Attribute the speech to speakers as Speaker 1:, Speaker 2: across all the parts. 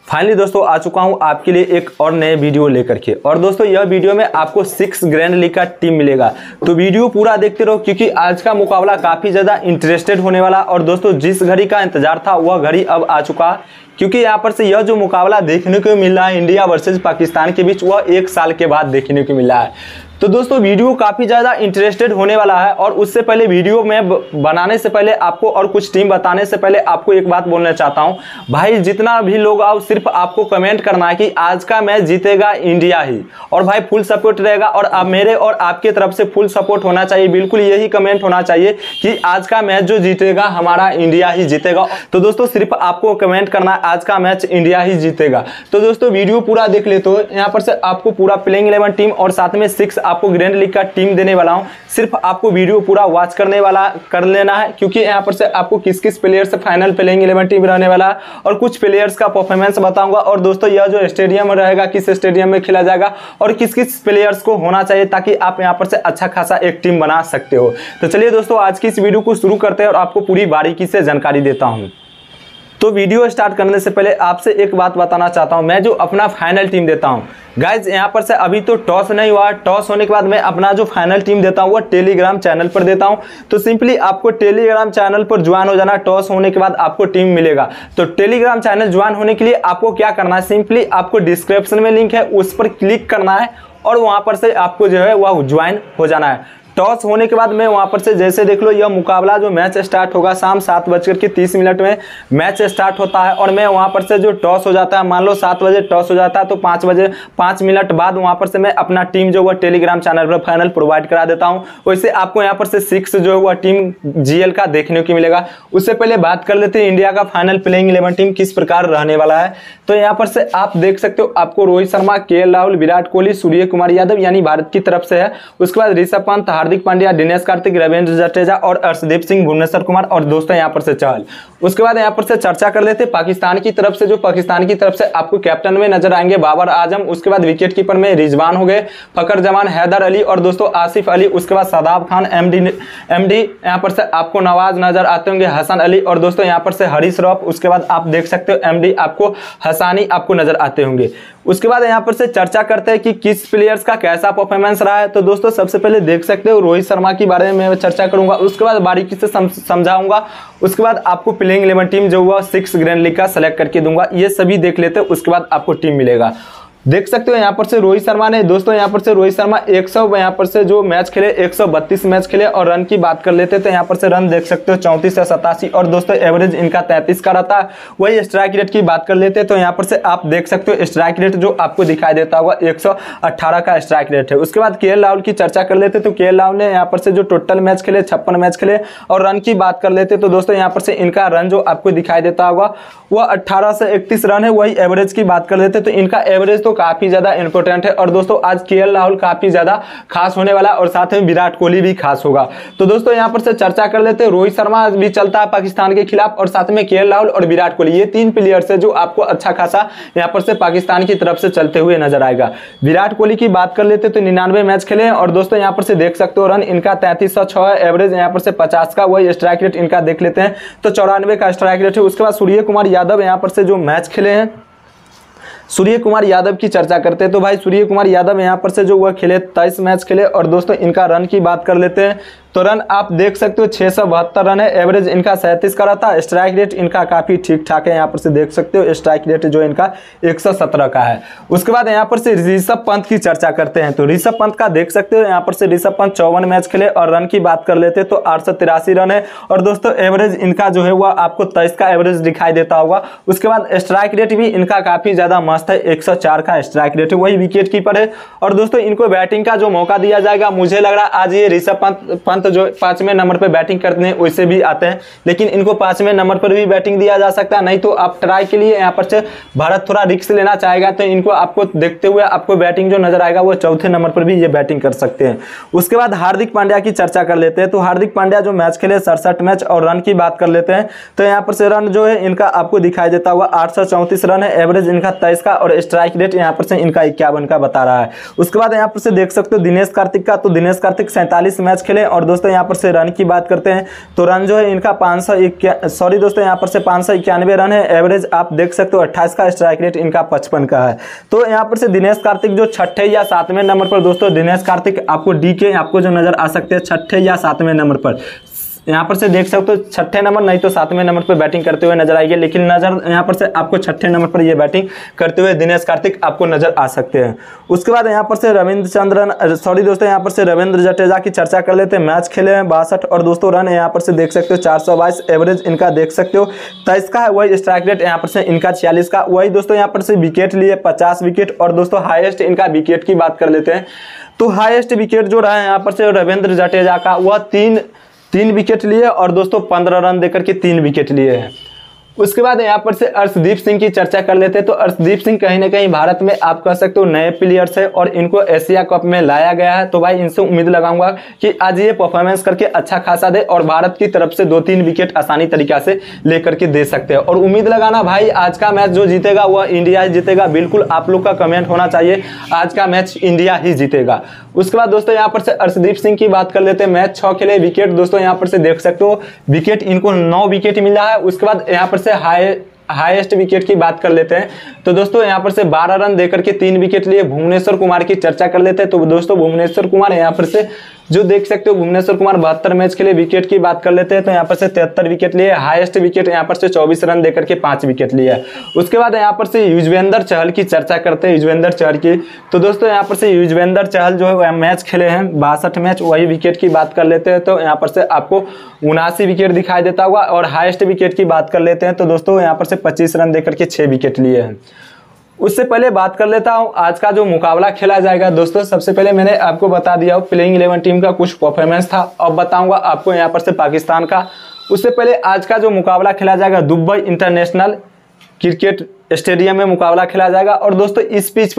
Speaker 1: Finally दोस्तों आ चुका हूं आपके लिए एक और नए वीडियो लेकर के। और दोस्तों यह वीडियो में आपको 6 ग्रैंड लीग का टीम मिलेगा, तो वीडियो पूरा देखते रहो क्योंकि आज का मुकाबला काफ़ी ज़्यादा इंटरेस्टेड होने वाला। और दोस्तों जिस घड़ी का इंतजार था वह घड़ी अब आ चुका, क्योंकि यहाँ पर से यह जो मुकाबला देखने को मिल रहा है इंडिया वर्सेस पाकिस्तान के बीच, वह 1 साल के बाद देखने को मिल रहा है। तो दोस्तों वीडियो काफ़ी ज़्यादा इंटरेस्टेड होने वाला है। और उससे पहले वीडियो में बनाने से पहले आपको और कुछ टीम बताने से पहले आपको एक बात बोलना चाहता हूं भाई, जितना भी लोग आओ सिर्फ आपको कमेंट करना है कि आज का मैच जीतेगा इंडिया ही, और भाई फुल सपोर्ट रहेगा। और अब मेरे और आपके तरफ से फुल सपोर्ट होना चाहिए, बिल्कुल यही कमेंट होना चाहिए कि आज का मैच जो जीतेगा हमारा इंडिया ही जीतेगा। तो दोस्तों सिर्फ आपको कमेंट करना है आज का मैच इंडिया ही जीतेगा। तो दोस्तों वीडियो पूरा देख ले, तो यहाँ पर से आपको पूरा प्लेइंग 11 टीम और साथ में 6 आपको ग्रैंड लीग का टीम देने वाला हूं। सिर्फ आपको वीडियो पूरा वॉच कर लेना है, क्योंकि यहां पर से आपको किस किस प्लेयर से फाइनल प्लेइंग 11 टीम रहने वाला है और कुछ प्लेयर्स का परफॉर्मेंस बताऊंगा। और दोस्तों यह जो स्टेडियम रहेगा किस स्टेडियम में खेला जाएगा और किस किस प्लेयर्स को होना चाहिए, ताकि आप यहां पर से अच्छा खासा एक टीम बना सकते हो। तो चलिए दोस्तों आज की इस वीडियो को शुरू करते हैं और आपको पूरी बारीकी से जानकारी देता हूं। तो वीडियो स्टार्ट करने से पहले आपसे एक बात बताना चाहता हूं, मैं जो अपना फाइनल टीम देता हूं गाइज, यहां पर से अभी तो टॉस नहीं हुआ। टॉस होने के बाद मैं अपना जो फाइनल टीम देता हूं वो टेलीग्राम चैनल पर देता हूं। तो सिंपली आपको टेलीग्राम चैनल पर ज्वाइन हो जाना। टॉस होने के बाद आपको टीम मिलेगा। तो टेलीग्राम चैनल ज्वाइन होने के लिए आपको क्या करना है, सिंपली आपको डिस्क्रिप्शन में लिंक है उस पर क्लिक करना है और वहां पर से आपको जो है वह ज्वाइन हो जाना है। टॉस होने के बाद मैं वहां पर से जैसे देख लो, यह मुकाबला जो मैच स्टार्ट होगा शाम 7:30 में मैच स्टार्ट होता है। और मैं वहां पर से जो टॉस हो जाता है, मान लो 7 बजे टॉस हो जाता है, तो 5 मिनट बाद वहां पर से मैं अपना टीम जो वह टेलीग्राम चैनल पर फाइनल प्रोवाइड करा देता हूं। वैसे आपको यहाँ पर से 6 जो है वह टीम जीएल का देखने को मिलेगा। उससे पहले बात कर लेते हैं इंडिया का फाइनल प्लेइंग 11 टीम किस प्रकार रहने वाला है। तो यहाँ पर से आप देख सकते हो, आपको रोहित शर्मा, केएल राहुल, विराट कोहली, सूर्य कुमार यादव यानी भारत की तरफ से है। उसके बाद ऋषभ पंत, हार्दिक पांड्या, दिनेश कार्तिक, रविंद्र जडेजा और अर्शदीप सिंह, भुवनेश्वर कुमार और दोस्तों यहाँ पर से चहल। उसके बाद यहाँ पर से चर्चा कर लेते हैं पाकिस्तान की तरफ से। जो पाकिस्तान की तरफ से आपको कैप्टन में नजर आएंगे बाबर आजम। उसके बाद विकेट कीपर में रिजवान हो गए, फकर जमान, हैदर अली और दोस्तों आसिफ अली। उसके बाद शादाब खान, एमडी यहाँ पर से आपको नवाज नजर आते होंगे, हसन अली और दोस्तों यहाँ पर से हरीश रॉफ। उसके बाद आप देख सकते हो एमडी आपको हसानी आपको नजर आते होंगे। उसके बाद यहाँ पर से चर्चा करते हैं कि किस प्लेयर्स का कैसा परफॉर्मेंस रहा है। तो दोस्तों सबसे पहले देख सकते हो रोहित शर्मा के बारे में मैं चर्चा करूंगा, उसके बाद बारीकी से समझाऊंगा। उसके बाद आपको प्लेइंग 11 टीम जो हुआ 6 ग्रैंड लीग का सेलेक्ट करके दूंगा। ये सभी देख लेते हैं, उसके बाद आपको टीम मिलेगा। देख सकते हो यहाँ पर से रोहित शर्मा ने, दोस्तों यहाँ पर से रोहित शर्मा 100 यहाँ पर से जो मैच खेले 132 मैच खेले। और रन की बात कर लेते तो यहाँ पर से रन देख सकते हो 34 से 87 और दोस्तों एवरेज इनका 33 का रहता है। वही स्ट्राइक रेट की बात कर लेते तो यहाँ पर से आप देख सकते हो स्ट्राइक रेट जो आपको दिखाई देता होगा 118 का स्ट्राइक रेट है। उसके बाद केएल राहुल की चर्चा कर लेते तो केएल राहुल ने यहाँ पर से जो टोटल मैच खेले 56 मैच खेले। और रन की बात कर लेते तो दोस्तों यहाँ पर से इनका रन जो आपको दिखाई देता होगा वह 18 से 31 रन है। वही एवरेज की बात कर लेते तो इनका एवरेज तो काफी ज्यादा इंपॉर्टेंट है। और दोस्तों आज केएल राहुल काफी ज्यादा खास होने वाला और साथ में विराट कोहली भी खास होगा। तो दोस्तों यहां पर से चर्चा कर लेते हैं, रोहित शर्मा भी चलता है पाकिस्तान के खिलाफ और साथ में केएल राहुल और विराट कोहली, ये 3 प्लेयर्स है जो आपको अच्छा खासा यहां पर से पाकिस्तान की तरफ से चलते हुए नजर आएगा। विराट कोहली की बात कर लेते तो 99 मैच खेले और दोस्तों यहां पर से देख सकते हो रन इनका 3306 है, एवरेज यहां पर से 50 का। वही स्ट्राइक रेट इनका देख लेते हैं तो 94 का स्ट्राइक रेट है। उसके बाद सूर्य कुमार यादव यहां पर से जो मैच खेले हैं, सूर्य कुमार यादव की चर्चा करते हैं। तो भाई सूर्य कुमार यादव यहाँ पर से जो वह खेले 23 मैच खेले। और दोस्तों इनका रन की बात कर लेते हैं तो रन आप देख सकते हो 672 रन है, एवरेज इनका 37 का रहता है। स्ट्राइक रेट इनका काफी ठीक ठाक है, यहाँ पर से देख सकते हो स्ट्राइक रेट जो इनका 117 का है। उसके बाद यहाँ पर से ऋषभ पंत की चर्चा करते हैं। तो ऋषभ पंत का देख सकते हो यहाँ पर से ऋषभ पंत 54 मैच खेले और रन की बात कर लेते तो 883 रन है। और दोस्तों एवरेज इनका जो है वह आपको 23 का एवरेज दिखाई देता होगा। उसके बाद स्ट्राइक रेट भी इनका काफी ज्यादा मस्त है, 104 का स्ट्राइक रेट है। वही विकेट कीपर है। और दोस्तों इनको बैटिंग का जो मौका दिया जाएगा, मुझे लग रहा है आज ये ऋषभ पंत जो 5वें नंबर पर बैटिंग करते हैं वैसे भी आते हैं, लेकिन इनको 5वें नंबर पर भी बैटिंग दिया जा सकता है। नहीं तो आप ट्राई के लिए यहाँ पर से भारत थोड़ा रिस्क लेना चाहेगा तो इनको आपको देखते हुए आपको बैटिंग जो नजर आएगा वो 4थे नंबर पर भी ये बैटिंग कर सकते हैं। उसके बाद हार्दिक पांड्या की चर्चा कर लेते हैं। तो हार्दिक पांड्या जो मैच खेले 67 मैच और रन की बात कर लेते हैं तो यहाँ पर से रन जो है इनका आपको दिखाई देता हुआ 834 रन है, एवरेज इनका 23 का और स्ट्राइक रेट यहाँ पर से इनका 51 का बता रहा है। उसके बाद यहाँ पर से देख सकते हो दिनेश कार्तिक का। तो दिनेश कार्तिक 47 मैच खेले और दोस्तों यहाँ पर से रन की बात करते हैं तो रन जो है इनका 591 रन है। एवरेज आप देख सकते हो 28 का, स्ट्राइक रेट इनका 55 का है। तो यहाँ पर से दिनेश कार्तिक जो छठे या सातवें नंबर पर दोस्तों दिनेश कार्तिक आपको डीके आपको जो नजर आ सकते हैं छठे या सातवें नंबर पर, यहाँ पर से देख सकते हो छठे नंबर नहीं तो सातवें नंबर पर बैटिंग करते हुए नजर आएंगे, लेकिन नजर यहाँ पर से आपको छठे नंबर पर ये बैटिंग करते हुए दिनेश कार्तिक आपको नजर आ सकते हैं। उसके बाद यहाँ पर से यहाँ पर से रविंद्र जडेजा की चर्चा कर लेते हैं। मैच खेले हैं 62 और दोस्तों रन यहाँ पर से देख सकते हो 422, एवरेज इनका देख सकते हो 23 का है। वही स्ट्राइक रेट यहाँ पर से इनका 46 का। वही दोस्तों यहाँ पर से विकेट लिए 50 विकेट और दोस्तों हाईएस्ट इनका विकेट की बात कर लेते हैं तो हाईएस्ट विकेट जो रहा है यहाँ पर से रविंद्र जडेजा का, वह तीन विकेट लिए और दोस्तों 15 रन देकर के 3 विकेट लिए हैं। उसके बाद यहाँ पर से अर्शदीप सिंह की चर्चा कर लेते हैं तो अर्शदीप सिंह कहीं ना कहीं भारत में आप कह सकते हो नए प्लेयर्स है और इनको एशिया कप में लाया गया है। तो भाई इनसे उम्मीद लगाऊंगा कि आज ये परफॉर्मेंस करके अच्छा खासा दे और भारत की तरफ से 2-3 विकेट आसानी तरीका से लेकर के दे सकते हैं। और उम्मीद लगाना भाई आज का मैच जो जीतेगा वह इंडिया ही जीतेगा। बिल्कुल आप लोग का कमेंट होना चाहिए आज का मैच इंडिया ही जीतेगा। उसके बाद दोस्तों यहाँ पर से अर्शदीप सिंह की बात कर लेते हैं। मैच 6 खेले, विकेट दोस्तों यहाँ पर से देख सकते हो विकेट इनको 9 विकेट मिला है। उसके बाद यहाँ पर से हाईएस्ट विकेट की बात कर लेते हैं तो दोस्तों यहाँ पर से 12 रन देकर के 3 विकेट लिए। भुवनेश्वर कुमार की चर्चा कर लेते हैं तो दोस्तों भुवनेश्वर कुमार यहाँ पर से जो देख सकते हो भुवनेश्वर कुमार 72 मैच के लिए विकेट की बात कर लेते हैं तो यहाँ पर से 73 विकेट लिए। हाईएस्ट विकेट यहाँ पर से 24 रन देकर के 5 विकेट लिए। उसके बाद यहाँ पर से युजवेंद्र चहल की चर्चा करते हैं। युजवेंद्र चहल की तो दोस्तों यहाँ पर से युजवेंद्र चहल जो है मैच खेले हैं 62 मैच, वही विकेट की बात कर लेते हैं तो यहाँ पर से आपको 79 विकेट दिखाई देता होगा। और हाईएस्ट विकेट की बात कर लेते हैं तो दोस्तों यहाँ पर से 25 रन देकर के 6 विकेट लिए हैं। उससे पहले बात कर लेता हूं आज का जो मुकाबला खेला जाएगा। दोस्तों सबसे पहले मैंने आपको बता दिया हूं प्लेइंग 11 टीम का कुछ परफॉर्मेंस था, अब बताऊंगा आपको यहाँ पर से पाकिस्तान का। उससे पहले आज का जो मुकाबला खेला जाएगा दुबई इंटरनेशनल क्रिकेट स्टेडियम में मुकाबला खेला जाएगा। और दोस्तों इस पिच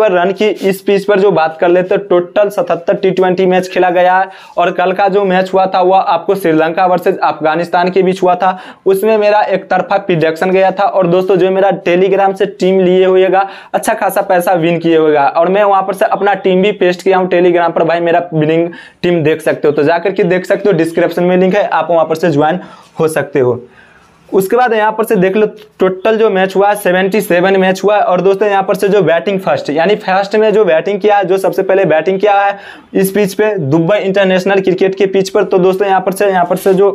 Speaker 1: पर जो बात कर लेते हैं टोटल 77 T20 मैच खेला गया है। और कल का जो मैच हुआ था वह आपको श्रीलंका वर्सेज अफगानिस्तान के बीच हुआ था, उसमें मेरा एक तरफा प्रेडिक्शन गया था। और दोस्तों जो मेरा टेलीग्राम से टीम लिए हुएगा अच्छा खासा पैसा विन किए हुएगा और मैं वहां पर से अपना टीम भी पेस्ट किया हूँ टेलीग्राम पर। भाई मेरा विनिंग टीम देख सकते हो तो जाकर के देख सकते हो, डिस्क्रिप्शन में लिंक है, आप वहां पर से ज्वाइन हो सकते हो। उसके बाद यहाँ पर से देख लो टोटल जो मैच हुआ 77 मैच हुआ है। और दोस्तों यहाँ पर से जो बैटिंग फर्स्ट यानी फर्स्ट में जो बैटिंग किया है, जो सबसे पहले बैटिंग किया है इस पिच पे दुबई इंटरनेशनल क्रिकेट के पिच पर, तो दोस्तों यहाँ पर से जो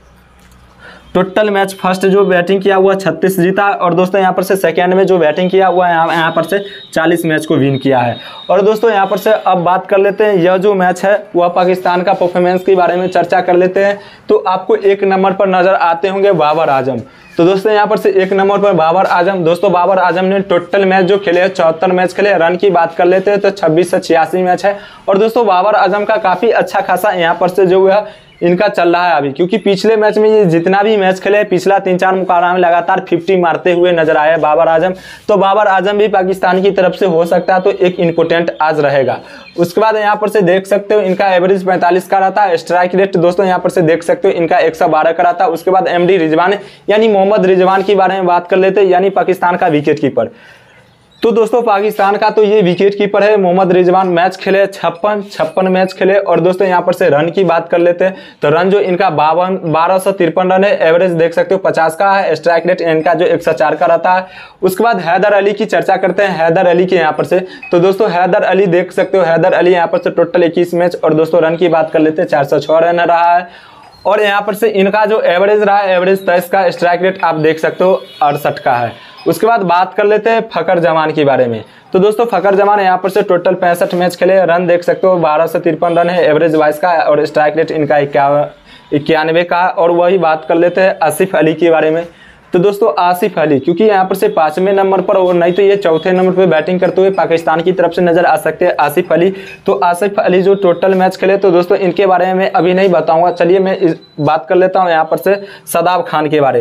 Speaker 1: टोटल मैच फर्स्ट जो बैटिंग किया हुआ 36 जीता। और दोस्तों यहाँ पर से सेकेंड में जो बैटिंग किया हुआ यहाँ पर से 40 मैच को विन किया है। और दोस्तों यहाँ पर से अब बात कर लेते हैं यह जो मैच है वह पाकिस्तान का परफॉर्मेंस के बारे में चर्चा कर लेते हैं। तो आपको 1 नंबर पर नजर आते होंगे बाबर आजम। तो दोस्तों यहाँ पर से 1 नंबर पर बाबर आजम। दोस्तों बाबर आजम ने टोटल मैच जो खेले हैं 74 मैच खेले। रन की बात कर लेते हैं तो 26 से 86 मैच है। और दोस्तों बाबर आजम का काफी अच्छा खासा यहाँ पर से जो है इनका चल रहा है अभी, क्योंकि पिछले मैच में ये जितना भी मैच खेले पिछला 3-4 मुकाबला में लगातार 50 मारते हुए नजर आए बाबर आजम। तो बाबर आजम भी पाकिस्तान की तरफ से हो सकता है तो एक इम्पोर्टेंट आज रहेगा। उसके बाद यहाँ पर से देख सकते हो इनका एवरेज 45 का रहता है। स्ट्राइक रेट दोस्तों यहाँ पर से देख सकते हो इनका 112 का रहता है। उसके बाद MD रिजवान यानी मोहम्मद रिजवान के बारे में बात कर लेते हैं, यानी पाकिस्तान का विकेट कीपर। तो दोस्तों पाकिस्तान का तो ये विकेट कीपर है मोहम्मद रिजवान। मैच खेले 56 मैच खेले। और दोस्तों यहाँ पर से रन की बात कर लेते हैं तो रन जो इनका 1253 रन है। एवरेज देख सकते हो 50 का है। स्ट्राइक रेट इनका जो 104 का रहता है। उसके बाद हैदर अली की चर्चा करते हैं, हैदर अली के यहाँ पर से। तो दोस्तों हैदर अली देख सकते हो, हैदर अली यहाँ पर से टोटल 21 मैच। और दोस्तों रन की बात कर लेते हैं 406 रन रहा है। और यहाँ पर से इनका जो एवरेज रहा है एवरेज 23 का। स्ट्राइक रेट आप देख सकते हो 68 का है। उसके बाद बात कर लेते हैं फकर जमान के बारे में। तो दोस्तों फकर जमान यहाँ पर से टोटल 65 मैच खेले। रन देख सकते हो 1253 रन है। एवरेज 22 का और स्ट्राइक रेट इनका 91 का। और वही बात कर लेते हैं आसिफ अली के बारे में। तो दोस्तों आसिफ अली क्योंकि यहाँ पर से 5वें नंबर पर और नहीं तो ये 4थे नंबर पर बैटिंग करते हुए पाकिस्तान की तरफ से नजर आ सकते हैं आसिफ अली। तो आसिफ अली जो टोटल मैच खेले तो दोस्तों इनके बारे में मैं अभी नहीं बताऊंगा। चलिए मैं बात कर लेता हूँ यहाँ पर से सदाब खान के बारे में।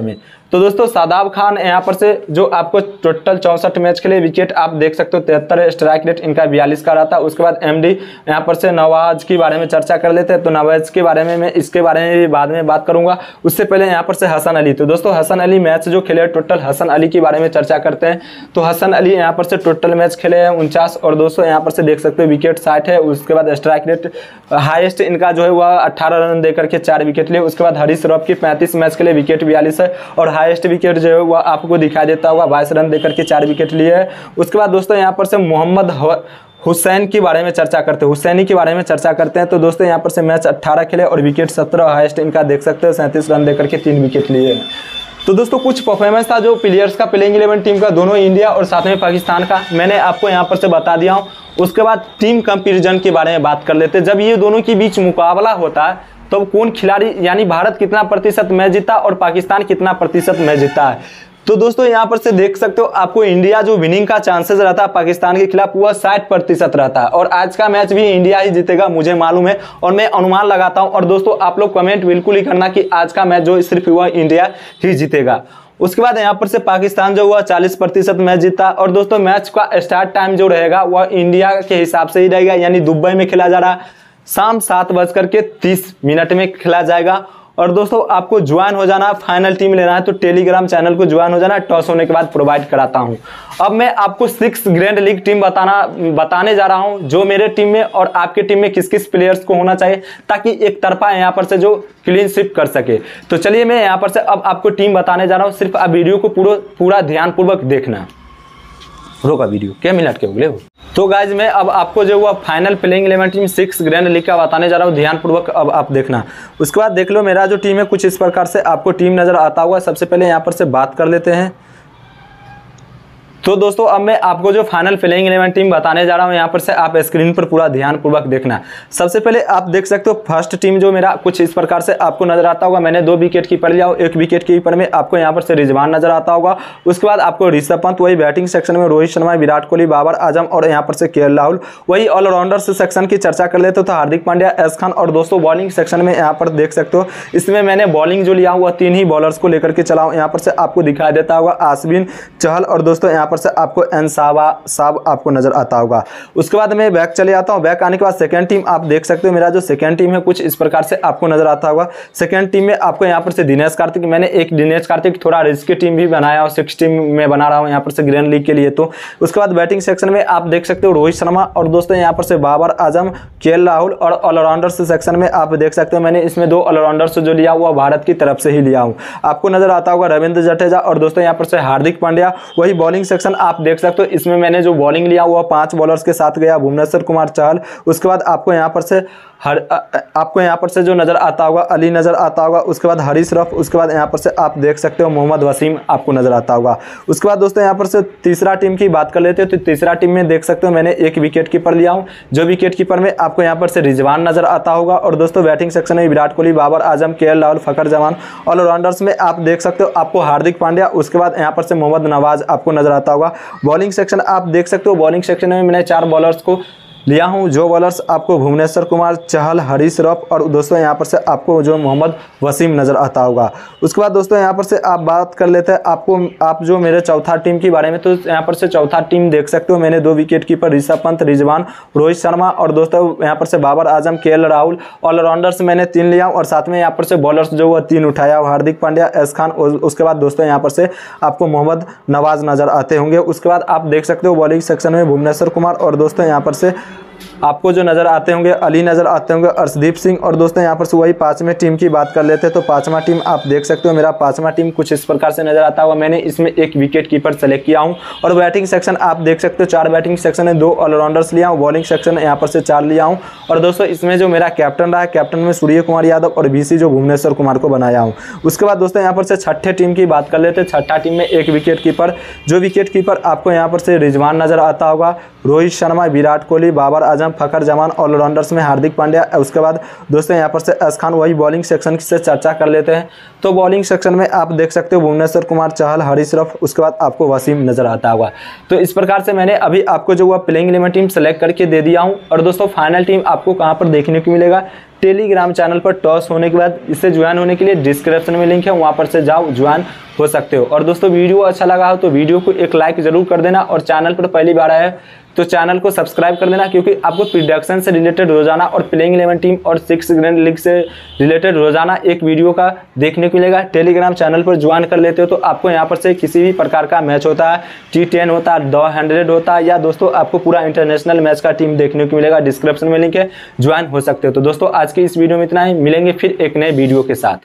Speaker 1: तो दोस्तों शादाब खान यहाँ पर से जो आपको टोटल 64 मैच के लिए विकेट आप देख सकते हो, 73 स्ट्राइक रेट इनका 42 का रहा था। उसके बाद एमडी यहाँ पर से नवाज के बारे में चर्चा कर लेते हैं। तो नवाज के बारे में मैं इसके बारे में भी बाद में बात करूंगा। उससे पहले यहाँ पर से हसन अली, तो दोस्तों हसन अली मैच जो खेले टोटल, हसन अली के बारे में चर्चा करते हैं। तो हसन अली यहाँ पर से टोटल मैच खेले हैं 49 और दोस्तों यहाँ पर से देख सकते हो विकेट 60 है। उसके बाद स्ट्राइक रेट हाईएस्ट इनका जो है वह 18 रन देकर के 4 विकेट लिए। उसके बाद हरीश रॉफ की 35 मैच के लिए विकेट 42 है और हाईएस्ट विकेट जो है वह आपको दिखाई देता होगा, 22 रन देकर के 4 विकेट लिए है। उसके बाद दोस्तों यहाँ पर से मोहम्मद हुसैन के बारे में चर्चा करते हैं, हुसैनी के बारे में चर्चा करते हैं। तो दोस्तों यहाँ पर से मैच 18 खेले और विकेट 17, हाईएस्ट इनका देख सकते हो 37 रन देकर के 3 विकेट लिए है। तो दोस्तों कुछ परफॉर्मेंस था जो प्लेयर्स का प्लेइंग 11 टीम का, दोनों इंडिया और साथ में पाकिस्तान का, मैंने आपको यहाँ पर से बता दिया हूँ। उसके बाद टीम कंपैरिजन के बारे में बात कर लेते हैं। जब ये दोनों के बीच मुकाबला होता है तो कौन खिलाड़ी यानी भारत कितना प्रतिशत मैच जीता और पाकिस्तान कितना प्रतिशत मैच जीता है। तो दोस्तों यहाँ पर से देख सकते हो आपको इंडिया जो विनिंग का चांसेस रहता है पाकिस्तान के खिलाफ वह 60% रहता है और आज का मैच भी इंडिया ही जीतेगा, मुझे मालूम है और मैं अनुमान लगाता हूं। और दोस्तों आप लोग कमेंट बिल्कुल ही करना कि आज का मैच जो सिर्फ वह इंडिया ही जीतेगा। उसके बाद यहाँ पर से पाकिस्तान जो हुआ 40% मैच जीता और दोस्तों मैच का स्टार्ट टाइम जो रहेगा वह इंडिया के हिसाब से ही रहेगा, यानी दुबई में खेला जा रहा है, शाम 7:30 में खेला जाएगा। और दोस्तों आपको ज्वाइन हो जाना, फाइनल टीम लेना है तो टेलीग्राम चैनल को ज्वाइन हो जाना, टॉस होने के बाद प्रोवाइड कराता हूं। अब मैं आपको 6 ग्रैंड लीग टीम बताने जा रहा हूं जो मेरे टीम में और आपके टीम में किस किस प्लेयर्स को होना चाहिए ताकि एक तरफा यहाँ पर से जो क्लीन स्वीप कर सके। तो चलिए मैं यहाँ पर से अब आपको टीम बताने जा रहा हूँ, सिर्फ आप वीडियो को पूरा ध्यानपूर्वक देखना। रोका वीडियो, क्या मिनट के बोले हो। तो गाइज मैं अब आपको जो हुआ final playing 11 team 6 grand league का बताने जा रहा हूँ, ध्यानपूर्वक अब आप देखना। उसके बाद देख लो मेरा जो टीम है कुछ इस प्रकार से आपको टीम नजर आता हुआ। सबसे पहले यहाँ पर से बात कर लेते हैं। तो दोस्तों अब मैं आपको जो फाइनल प्लेइंग 11 टीम बताने जा रहा हूं, यहाँ पर से आप स्क्रीन पर पूरा ध्यानपूर्वक देखना। सबसे पहले आप देख सकते हो फर्स्ट टीम जो मेरा कुछ इस प्रकार से आपको नजर आता होगा। मैंने 2 विकेट कीपर लिया, 1 विकेट कीपर में आपको यहाँ पर से रिजवान नजर आता होगा। उसके बाद आपको ऋषभ पंत, वही बैटिंग सेक्शन में रोहित शर्मा, विराट कोहली, बाबर आजम और यहाँ पर से केएल राहुल। वही ऑलराउंडर्स सेक्शन की चर्चा कर लेते तो हार्दिक पांड्या, एस खान। और दोस्तों बॉलिंग सेक्शन में यहाँ पर देख सकते हो इसमें मैंने बॉलिंग जो लिया हुआ 3 ही बॉलर्स को लेकर के चला हूँ। यहाँ पर से आपको दिखाई देता होगा आश्विन, चहल और दोस्तों यहाँ पर से आपको साहब आपको नजर आता होगा। उसके बाद मैं बैक चले आता हूं। बैक आने के बाद सेकंड टीम आप देख सकते हो, मेरा जो सेकंड टीम है कुछ इस प्रकार से आपको नजर आता होगा। सेकंड टीम में आपको यहां पर से दिनेश कार्तिक, मैंने एक दिनेश कार्तिक थोड़ा रिस्की टीम भी बनाया और 6 टीम में बना रहा हूं यहां पर से ग्रैंड लीग के लिए। तो उसके बाद बैटिंग सेक्शन में आप देख सकते हो रोहित शर्मा और दोस्तों यहां पर से बाबर आजम, केएल राहुल। और ऑलराउंडर्स सेक्शन में आप देख सकते हो मैंने इसमें 2 ऑलराउंडर्स जो लिया हुआ भारत की तरफ से ही लिया हूं। आपको नजर आता होगा रविंद्र जडेजा और दोस्तों यहां पर से हार्दिक पांड्या। वही बॉलिंग सेक्शन आप देख सकते हो, इसमें मैंने जो बॉलिंग लिया हुआ 5 बॉलर्स के साथ गया, भुवनेश्वर कुमार, चहल। उसके बाद आपको यहाँ पर से जो नजर आता होगा अली नजर आता होगा। उसके बाद हरीश रफ। उसके बाद यहाँ पर से आप देख सकते हो मोहम्मद वसीम आपको नजर आता होगा। उसके बाद दोस्तों यहाँ पर से तीसरा टीम की बात कर लेते हैं। तो तीसरा टीम में देख सकते हो मैंने 1 विकेट कीपर लिया हूँ, जो विकेट कीपर में आपको यहाँ पर से रिजवान नजर आता होगा। और दोस्तों बैटिंग सेक्शन में विराट कोहली, बाबर आजम, केएल राहुल, फखर जमान। ऑलराउंडर्स में आप देख सकते हो आपको हार्दिक पांड्या। उसके बाद यहाँ पर से मोहम्मद नवाज आपको नजर आता होगा। बॉलिंग सेक्शन आप देख सकते हो, बॉलिंग सेक्शन में मैंने 4 बॉलर्स को लिया हूं, जो बॉलर्स आपको भुवनेश्वर कुमार, चहल, हरीश रफ और दोस्तों यहां पर से आपको जो मोहम्मद वसीम नजर आता होगा। उसके बाद दोस्तों यहां पर से आप बात कर लेते हैं आप जो मेरे चौथा टीम के बारे में। तो यहां पर से चौथा टीम देख सकते हो मैंने 2 विकेट कीपर ऋषभ पंत, रिजवान, रोहित शर्मा और दोस्तों यहां पर से बाबर आजम, केएल राहुल। ऑलराउंडर्स मैंने 3 लिया और साथ में यहाँ पर से बॉलर्स जो वो 3 उठाया, हार्दिक पांड्या, एस खान। उसके बाद दोस्तों यहाँ पर से आपको मोहम्मद नवाज नजर आते होंगे। उसके बाद आप देख सकते हो बॉलिंग सेक्शन में भुवनेश्वर कुमार और दोस्तों यहाँ पर से आपको जो नजर आते होंगे अली नजर आते होंगे, अर्शदीप सिंह। और दोस्तों यहाँ पर से वही 5वें टीम की बात कर लेते हैं। तो 5वां टीम आप देख सकते हो मेरा 5वां टीम कुछ इस प्रकार से नजर आता हुआ। मैंने इसमें 1 विकेट कीपर सेलेक्ट किया हूँ। और बैटिंग सेक्शन आप देख सकते हो 4 बैटिंग सेक्शन है, 2 ऑलराउंडर्स लिया हूँ, बॉलिंग सेक्शन यहाँ पर से 4 लिया हूँ। और दोस्तों इसमें जो मेरा कैप्टन रहा है, कैप्टन में सूर्य कुमार यादव और बीसी जो भुवनेश्वर कुमार को बनाया हूँ। उसके बाद दोस्तों यहाँ पर से छठे टीम की बात कर लेते हैं। छठा टीम में 1 विकेट कीपर, जो विकेट कीपर आपको यहाँ पर से रिजवान नजर आता होगा, रोहित शर्मा, विराट कोहली, बाबर आजम, फखर जमान। ऑलराउंडर्स में हार्दिक पांड्या। उसके बाद दोस्तों यहाँ पर से एस खान। वही बॉलिंग सेक्शन से चर्चा कर लेते हैं। तो बॉलिंग सेक्शन में आप देख सकते हो भुवनेश्वर कुमार, चहल, हरीश रफ। उसके बाद आपको वसीम नजर आता होगा। तो इस प्रकार से मैंने अभी आपको जो हुआ प्लेइंग 11 टीम सेलेक्ट करके दे दिया हूँ। और दोस्तों फाइनल टीम आपको कहाँ पर देखने को मिलेगा, टेलीग्राम चैनल पर टॉस होने के बाद इससे ज्वाइन होने के लिए डिस्क्रिप्शन में लिंक है, वहाँ पर से जाओ ज्वाइन हो सकते हो। और दोस्तों वीडियो अच्छा लगा हो तो वीडियो को एक लाइक जरूर कर देना, और चैनल पर पहली बार आया है तो चैनल को सब्सक्राइब कर देना, क्योंकि आपको प्रिडिक्शन से रिलेटेड रोजाना और प्लेइंग 11 टीम और 6 ग्रैंड लीग से रिलेटेड रोजाना एक वीडियो का देखने को मिलेगा। टेलीग्राम चैनल पर ज्वाइन कर लेते हो तो आपको यहाँ पर से किसी भी प्रकार का मैच होता है, T10 होता है, 100 होता है, या दोस्तों आपको पूरा इंटरनेशनल मैच का टीम देखने को मिलेगा। डिस्क्रिप्शन में लिंक है, ज्वाइन हो सकते हो। तो दोस्तों आज की इस वीडियो में इतना ही, मिलेंगे फिर एक नए वीडियो के साथ।